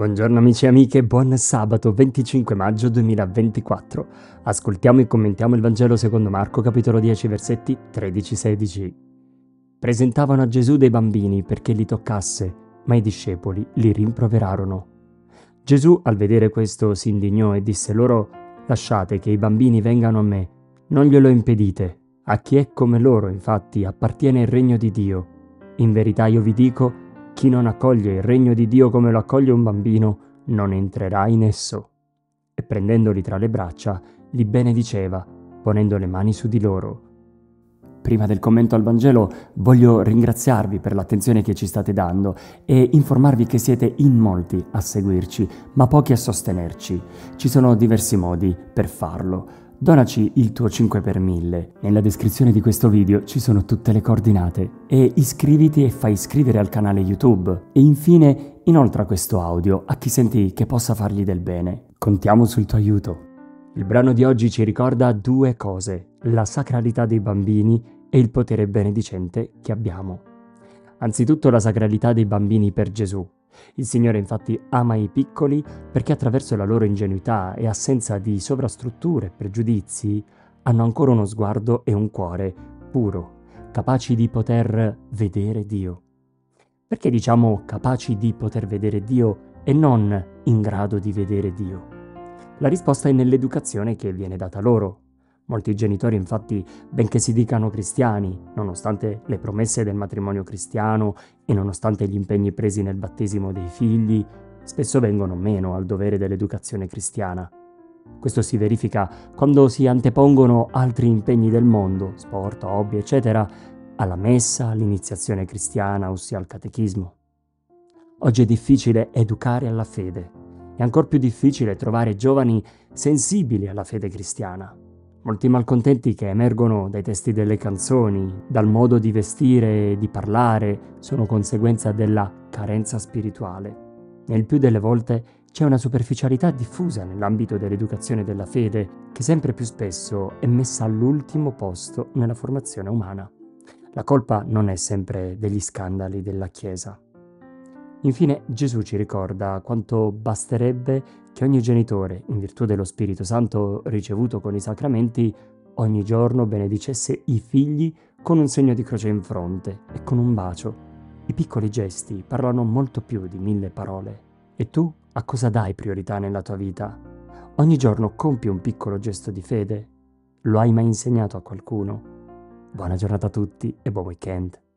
Buongiorno amici e amiche, buon sabato 25 maggio 2024. Ascoltiamo e commentiamo il Vangelo secondo Marco, capitolo 10, versetti 13-16. Presentavano a Gesù dei bambini perché li toccasse, ma i discepoli li rimproverarono. Gesù, al vedere questo, si indignò e disse loro: «Lasciate che i bambini vengano a me, non glielo impedite. A chi è come loro, infatti, appartiene il regno di Dio. In verità io vi dico, chi non accoglie il regno di Dio come lo accoglie un bambino, non entrerà in esso». E prendendoli tra le braccia, li benediceva, ponendo le mani su di loro. Prima del commento al Vangelo voglio ringraziarvi per l'attenzione che ci state dando e informarvi che siete in molti a seguirci, ma pochi a sostenerci. Ci sono diversi modi per farlo. Donaci il tuo 5 per 1000. Nella descrizione di questo video ci sono tutte le coordinate. E iscriviti e fai iscrivere al canale YouTube. E infine inoltra questo audio a chi senti che possa fargli del bene. Contiamo sul tuo aiuto. Il brano di oggi ci ricorda due cose: la sacralità dei bambini e il potere benedicente che abbiamo. Anzitutto la sacralità dei bambini per Gesù. Il Signore infatti ama i piccoli perché attraverso la loro ingenuità e assenza di sovrastrutture e pregiudizi hanno ancora uno sguardo e un cuore puro, capaci di poter vedere Dio. Perché diciamo capaci di poter vedere Dio e non in grado di vedere Dio? La risposta è nell'educazione che viene data loro. Molti genitori, infatti, benché si dicano cristiani, nonostante le promesse del matrimonio cristiano e nonostante gli impegni presi nel battesimo dei figli, spesso vengono meno al dovere dell'educazione cristiana. Questo si verifica quando si antepongono altri impegni del mondo, sport, hobby, eccetera, alla messa, all'iniziazione cristiana, ossia al catechismo. Oggi è difficile educare alla fede. È ancor più difficile trovare giovani sensibili alla fede cristiana. Molti malcontenti che emergono dai testi delle canzoni, dal modo di vestire e di parlare, sono conseguenza della carenza spirituale. Nel più delle volte c'è una superficialità diffusa nell'ambito dell'educazione della fede, che sempre più spesso è messa all'ultimo posto nella formazione umana. La colpa non è sempre degli scandali della Chiesa. Infine, Gesù ci ricorda quanto basterebbe che ogni genitore, in virtù dello Spirito Santo ricevuto con i sacramenti, ogni giorno benedicesse i figli con un segno di croce in fronte e con un bacio. I piccoli gesti parlano molto più di 1000 parole. E tu a cosa dai priorità nella tua vita? Ogni giorno compi un piccolo gesto di fede? Lo hai mai insegnato a qualcuno? Buona giornata a tutti e buon weekend.